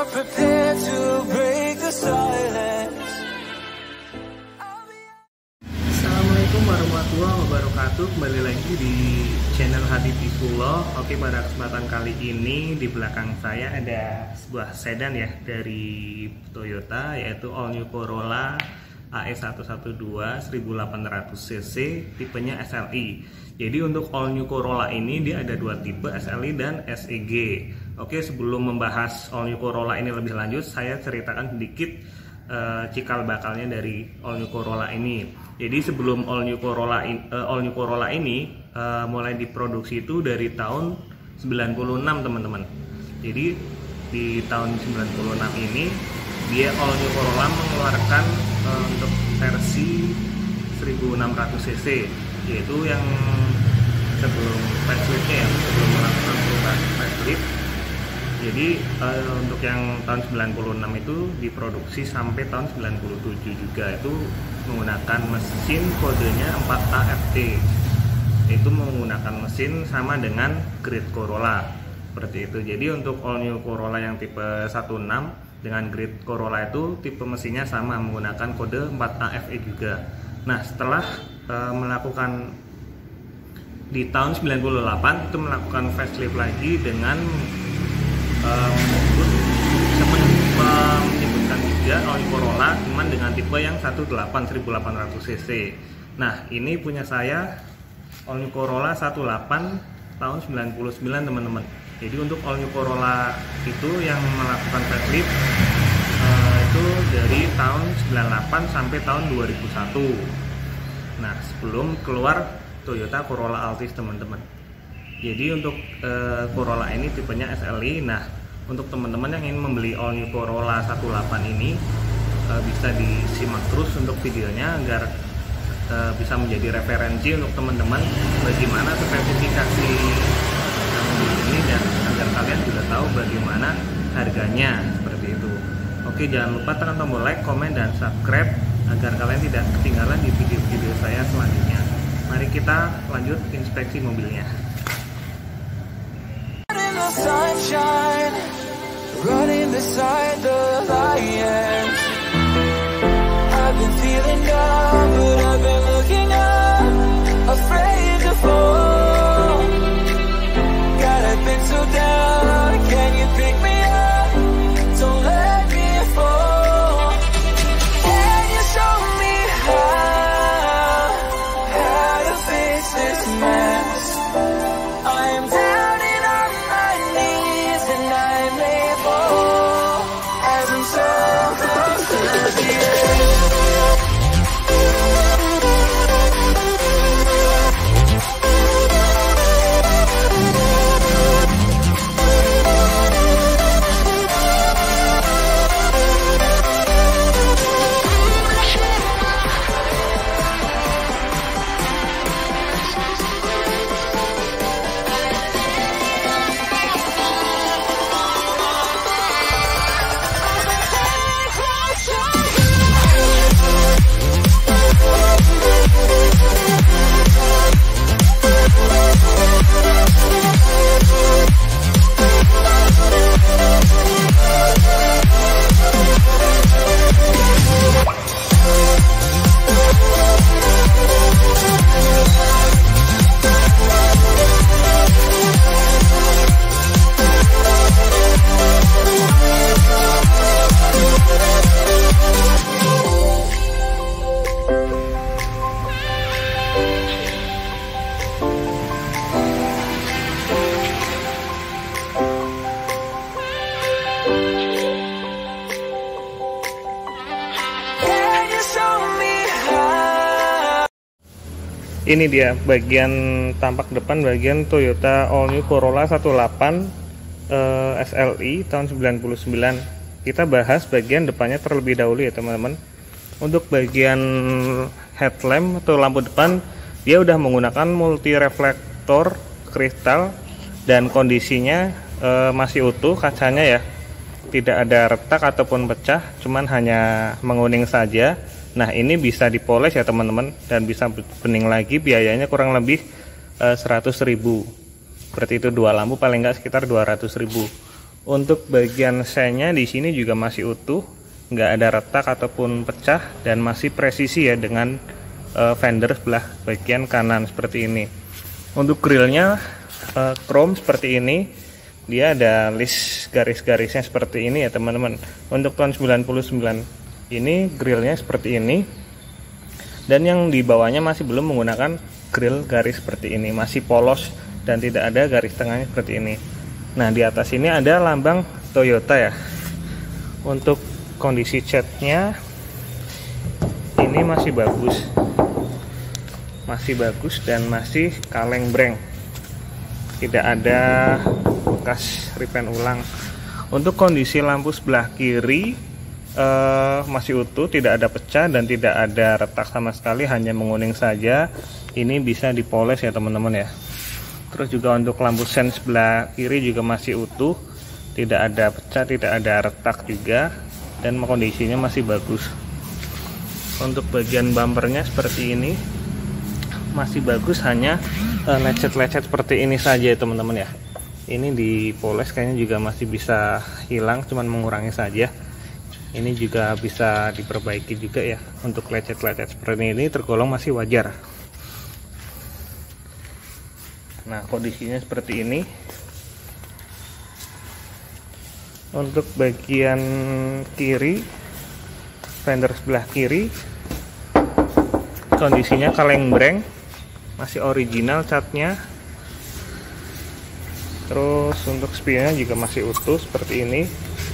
are prepared to break the silence. Assalamualaikum warahmatullahi wabarakatuh. Kembali lagi di channel Habibullah. Oke, pada kesempatan kali ini di belakang saya ada sebuah sedan ya dari Toyota, yaitu All New Corolla AE112 1800cc tipenya SLI. Jadi untuk All New Corolla ini dia ada dua tipe, SLI dan SEG. Oke, sebelum membahas All New Corolla ini lebih lanjut, saya ceritakan sedikit cikal bakalnya dari All New Corolla ini. Jadi sebelum All New Corolla ini mulai diproduksi itu dari tahun 96 teman-teman. Jadi di tahun 96 ini dia All New Corolla mengeluarkan untuk versi 1600cc, yaitu yang sebelum faceliftnya ya, sebelum melakukan perubahan facelift. Jadi untuk yang tahun 96 itu diproduksi sampai tahun 97 juga, itu menggunakan mesin kodenya 4AFT, itu menggunakan mesin sama dengan Great Corolla seperti itu. Jadi untuk All New Corolla yang tipe 16 dengan Great Corolla itu tipe mesinnya sama, menggunakan kode 4AFE juga. Nah, setelah melakukan di tahun 98 itu melakukan facelift lagi dengan menyebutkan juga All New Corolla, cuman dengan tipe yang 18 1800cc. Nah, ini punya saya All New Corolla 18 tahun 99 teman-teman. Jadi untuk All New Corolla itu yang melakukan facelift itu dari tahun 98 sampai tahun 2001. Nah, sebelum keluar Toyota Corolla Altis teman-teman. Jadi untuk Corolla ini tipenya SLI. Nah, untuk teman-teman yang ingin membeli All New Corolla 18 ini bisa disimak terus untuk videonya agar bisa menjadi referensi untuk teman-teman bagaimana spesifikasi mobil ini dan agar kalian juga tahu bagaimana harganya seperti itu. Oke, jangan lupa tekan tombol like, komen, dan subscribe agar kalian tidak ketinggalan di video-video saya selanjutnya. Mari kita lanjut inspeksi mobilnya. Sunshine, running beside the lions. I've been feeling down, but I've been looking up, afraid to fall. God, I've been so down, can you pick me up? Don't let me fall. Can you show me how to fix this mess? I am down and on my knees and I'm able as I'm so close to the end. Ini dia bagian tampak depan bagian Toyota All New Corolla 18 SLI tahun 99. Kita bahas bagian depannya terlebih dahulu ya teman-teman. Untuk bagian headlamp atau lampu depan, dia udah menggunakan multi reflektor kristal dan kondisinya masih utuh kacanya ya. Tidak ada retak ataupun pecah, cuman hanya menguning saja. Nah, ini bisa dipoles ya teman-teman, dan bisa bening lagi. Biayanya kurang lebih 100.000. Berarti itu dua lampu paling nggak sekitar 200.000. Untuk bagian sennya di sini juga masih utuh, nggak ada retak ataupun pecah, dan masih presisi ya dengan fender sebelah bagian kanan seperti ini. Untuk grillnya chrome seperti ini, dia ada list garis-garisnya seperti ini ya teman-teman. Untuk tahun 99 ini grillnya seperti ini, dan yang di bawahnya masih belum menggunakan grill garis seperti ini, masih polos dan tidak ada garis tengahnya seperti ini. Nah, di atas ini ada lambang Toyota ya. Untuk kondisi catnya ini masih bagus, dan masih kaleng breng, tidak ada bekas repaint ulang. Untuk kondisi lampu sebelah kiri masih utuh, tidak ada pecah dan tidak ada retak sama sekali, hanya menguning saja. Ini bisa dipoles ya teman-teman ya. Terus juga untuk lampu sen sebelah kiri juga masih utuh, tidak ada pecah, tidak ada retak juga, dan kondisinya masih bagus. Untuk bagian bumpernya seperti ini masih bagus, hanya lecet-lecet seperti ini saja ya teman-teman ya. Ini dipoles kayaknya juga masih bisa hilang, cuman mengurangi saja. Ini juga bisa diperbaiki juga ya. Untuk lecet-lecet seperti ini tergolong masih wajar. Nah, kondisinya seperti ini. Untuk bagian kiri, fender sebelah kiri, kondisinya kaleng breng, masih original catnya. Terus untuk spionnya juga masih utuh seperti ini.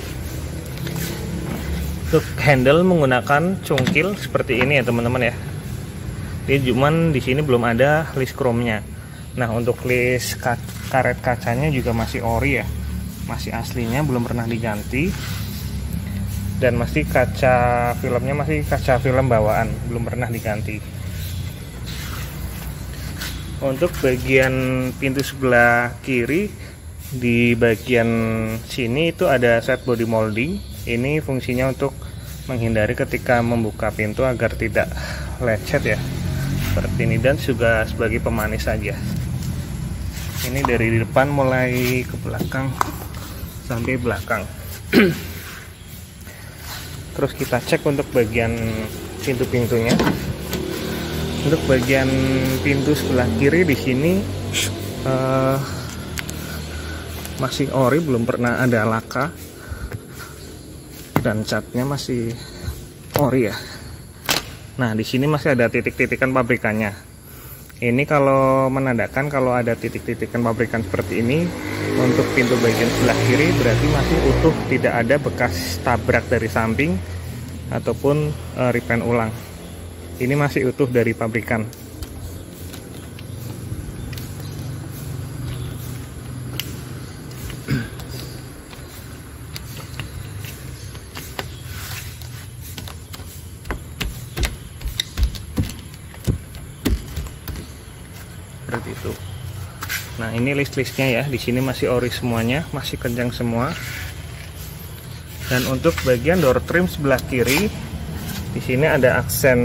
Untuk handle menggunakan cungkil seperti ini ya teman-teman ya. Jadi cuman di sini belum ada list chrome-nya. Nah, untuk list karet kacanya juga masih ori ya, masih aslinya, belum pernah diganti. Dan masih kaca filmnya masih kaca film bawaan, belum pernah diganti. Untuk bagian pintu sebelah kiri, di bagian sini itu ada set body molding. Ini fungsinya untuk menghindari ketika membuka pintu agar tidak lecet ya, seperti ini, dan juga sebagai pemanis saja. Ini dari depan mulai ke belakang sampai belakang. Terus kita cek untuk bagian pintu-pintunya. Untuk bagian pintu sebelah kiri di sini masih ori, belum pernah ada laka, dan catnya masih ori ya. Nah, di sini masih ada titik-titikan pabrikannya. Ini kalau menandakan kalau ada titik-titikan pabrikan seperti ini untuk pintu bagian sebelah kiri, berarti masih utuh, tidak ada bekas tabrak dari samping ataupun repaint ulang. Ini masih utuh dari pabrikan. Seperti itu. Nah, ini list-listnya ya. Di sini masih ori semuanya, masih kencang semua. Dan untuk bagian door trim sebelah kiri, di sini ada aksen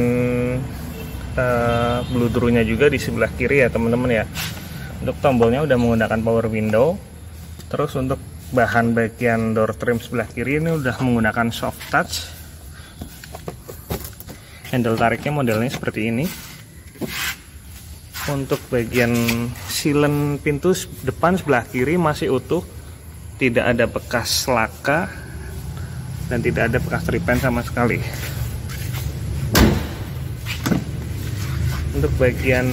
bludrunya juga di sebelah kiri ya teman-teman ya. Untuk tombolnya udah menggunakan power window. Terus untuk bahan bagian door trim sebelah kiri ini udah menggunakan soft touch. Handle tariknya modelnya seperti ini. Untuk bagian silen pintu depan sebelah kiri masih utuh, tidak ada bekas laka dan tidak ada bekas repaint sama sekali. Untuk bagian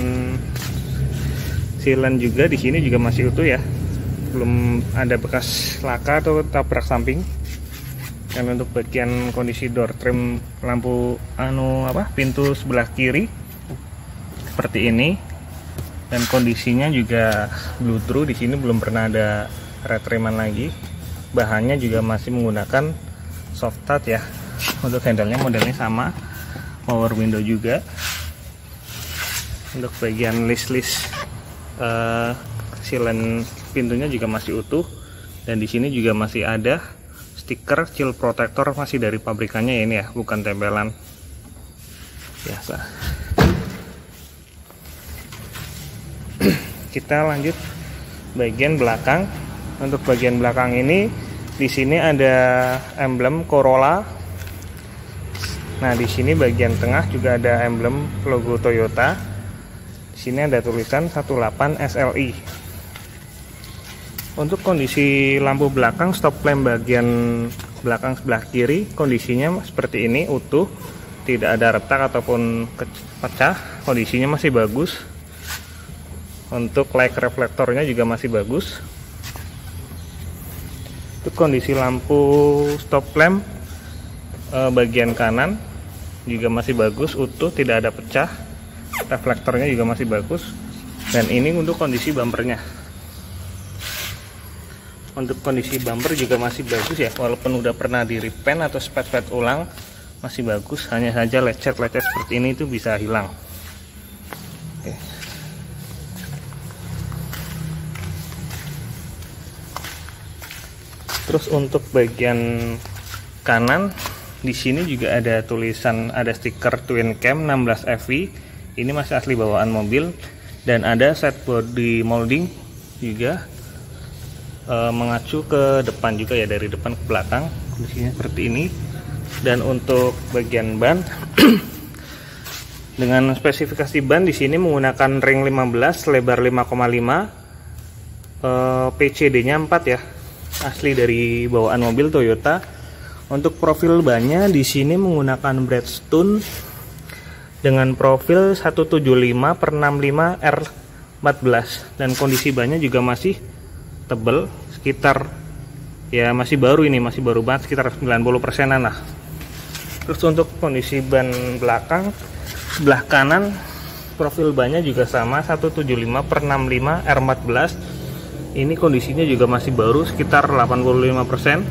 silen juga di sini juga masih utuh ya, belum ada bekas laka atau tabrak samping. Dan untuk bagian kondisi door trim lampu pintu sebelah kiri seperti ini. Dan kondisinya juga blue-through, di sini belum pernah ada retriman lagi. Bahannya juga masih menggunakan soft touch ya. Untuk handle-nya modelnya sama, power window juga. Untuk bagian list-list silen pintunya juga masih utuh, dan di sini juga masih ada stiker chill protector, masih dari pabrikannya ini ya, bukan tempelan biasa. Kita lanjut bagian belakang. Untuk bagian belakang ini Di sini ada emblem Corolla. Nah, di sini bagian tengah juga ada emblem logo Toyota. Di sini ada tulisan 18 SLI. Untuk kondisi lampu belakang stop lamp bagian belakang sebelah kiri, kondisinya seperti ini, utuh, tidak ada retak ataupun pecah, kondisinya masih bagus. Untuk light reflektornya juga masih bagus. Untuk kondisi lampu stop lamp bagian kanan juga masih bagus, utuh, tidak ada pecah, reflektornya juga masih bagus. Dan ini untuk kondisi bumpernya. Untuk kondisi bumper juga masih bagus ya, walaupun udah pernah di repaint atau spet-spet ulang, masih bagus. Hanya saja lecet-lecet seperti ini itu bisa hilang. Oke. Terus untuk bagian kanan di sini juga ada tulisan, ada stiker Twin Cam 16 FV. Ini masih asli bawaan mobil, dan ada set body molding juga mengacu ke depan juga ya, dari depan ke belakang. Kondisinya seperti ini. Dan untuk bagian ban dengan spesifikasi ban di sini menggunakan ring 15 lebar 5,5, PCD-nya 4 ya. Asli dari bawaan mobil Toyota. Untuk profil bannya di sini menggunakan Bridgestone dengan profil 175/65 R14, dan kondisi bannya juga masih tebel, sekitar ya masih baru, ini masih baru banget, sekitar 90%-an lah. Terus untuk kondisi ban belakang sebelah kanan, profil bannya juga sama 175/65 R14. Ini kondisinya juga masih baru, sekitar 85%.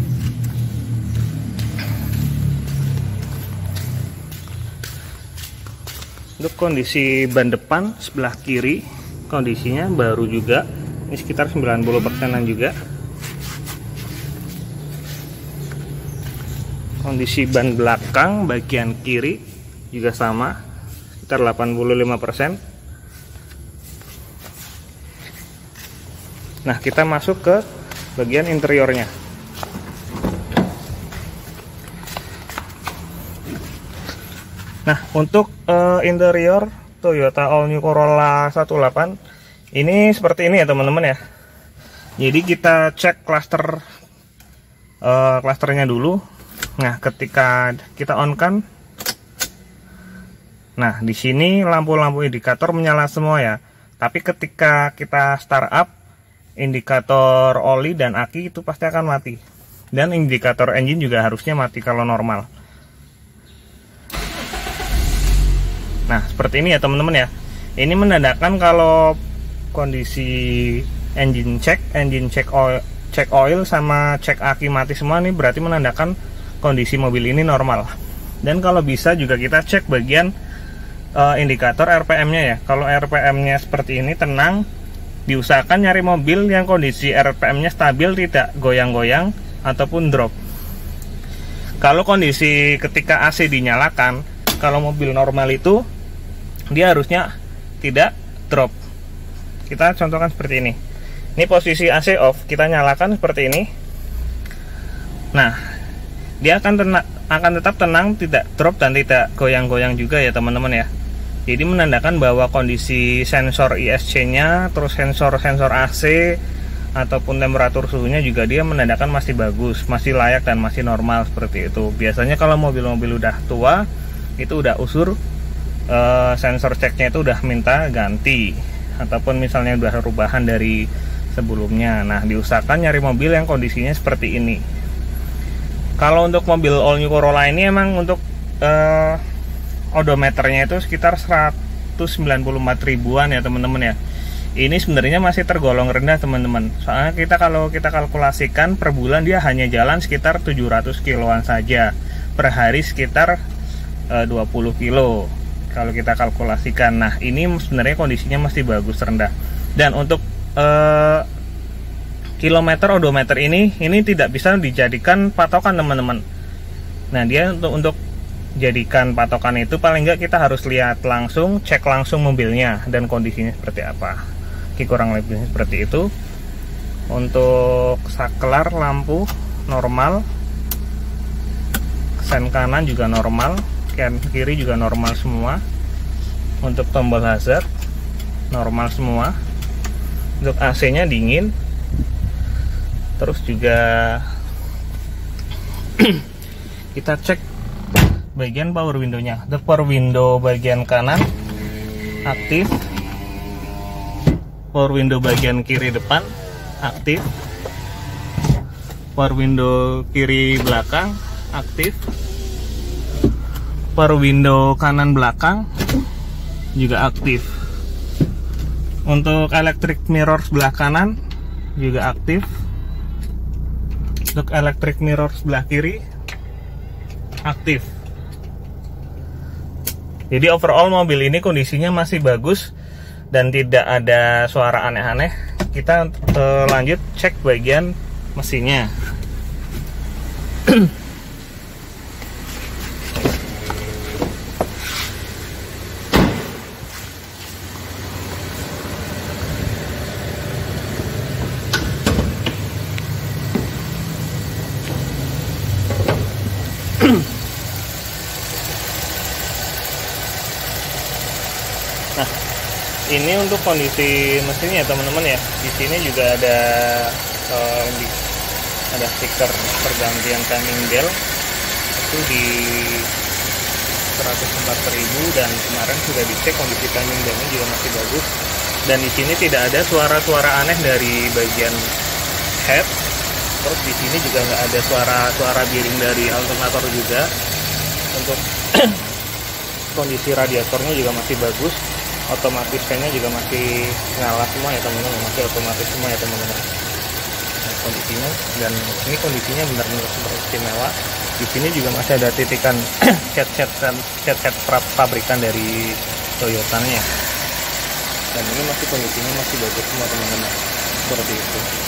Untuk kondisi ban depan sebelah kiri, kondisinya baru juga, ini sekitar 90%-an juga. Kondisi ban belakang bagian kiri juga sama, sekitar 85%. Nah, kita masuk ke bagian interiornya. Nah, untuk interior Toyota All New Corolla 18 ini seperti ini ya teman-teman ya. Jadi kita cek klasternya dulu. Nah, ketika kita on kan, nah di sini lampu-lampu indikator menyala semua ya. Tapi ketika kita start up, indikator oli dan aki itu pasti akan mati, dan indikator engine juga harusnya mati kalau normal. Nah, seperti ini ya teman-teman ya. Ini menandakan kalau kondisi engine check oil sama cek aki mati semua, nih berarti menandakan kondisi mobil ini normal. Dan kalau bisa juga kita cek bagian indikator RPM-nya ya. Kalau RPM-nya seperti ini tenang, diusahakan nyari mobil yang kondisi RPM-nya stabil, tidak goyang-goyang ataupun drop. Kalau kondisi ketika AC dinyalakan, kalau mobil normal itu dia harusnya tidak drop. Kita contohkan seperti ini. Ini posisi AC off, kita nyalakan seperti ini. Nah, dia akan tetap tenang, tidak drop dan tidak goyang-goyang juga ya teman-teman ya. Jadi menandakan bahwa kondisi sensor ISC-nya, terus sensor AC ataupun temperatur suhunya juga dia menandakan masih bagus, masih layak dan masih normal seperti itu. Biasanya kalau mobil-mobil udah tua, itu udah usur, sensor ceknya itu udah minta ganti, ataupun misalnya udah perubahan dari sebelumnya. Nah, diusahakan nyari mobil yang kondisinya seperti ini. Kalau untuk mobil All New Corolla ini emang untuk odometernya itu sekitar 194 ribuan ya teman-teman ya. Ini sebenarnya masih tergolong rendah teman-teman. Soalnya kalau kita kalkulasikan per bulan dia hanya jalan sekitar 700 kiloan saja. Per hari sekitar 20 kilo kalau kita kalkulasikan. Nah, ini sebenarnya kondisinya masih bagus, rendah. Dan untuk kilometer odometer ini tidak bisa dijadikan patokan teman-teman. Nah, dia untuk jadikan patokan itu paling nggak kita harus lihat langsung, cek langsung mobilnya dan kondisinya seperti apa. Oke, kurang lebih seperti itu. Untuk saklar lampu normal, sen kanan juga normal, sen kiri juga normal semua. Untuk tombol hazard normal semua. Untuk AC nya dingin. Terus juga kita cek bagian power window nya. Untuk power window bagian kanan aktif, power window bagian kiri depan aktif, power window kiri belakang aktif, power window kanan belakang juga aktif. Untuk electric mirror sebelah kanan juga aktif. Untuk electric mirror sebelah kiri aktif. Jadi overall mobil ini kondisinya masih bagus dan tidak ada suara aneh-aneh. Kita lanjut cek bagian mesinnya. Nah, ini untuk kondisi mesinnya teman-teman ya. Di sini juga ada stiker pergantian timing bell itu di 104.000 dan kemarin sudah dicek kondisi timing bellnya juga masih bagus. Dan di sini tidak ada suara-suara aneh dari bagian head. Terus di sini juga nggak ada suara bearing dari alternator juga. Untuk kondisi radiatornya juga masih bagus. Otomatis fan-nya juga masih nyala semua ya teman-teman, masih otomatis semua ya teman-teman. Nah, kondisinya, dan ini kondisinya benar-benar super istimewa. Di sini juga masih ada titikan cat pabrikan dari Toyota-nya. Dan ini masih kondisinya masih bagus semua teman-teman, seperti itu.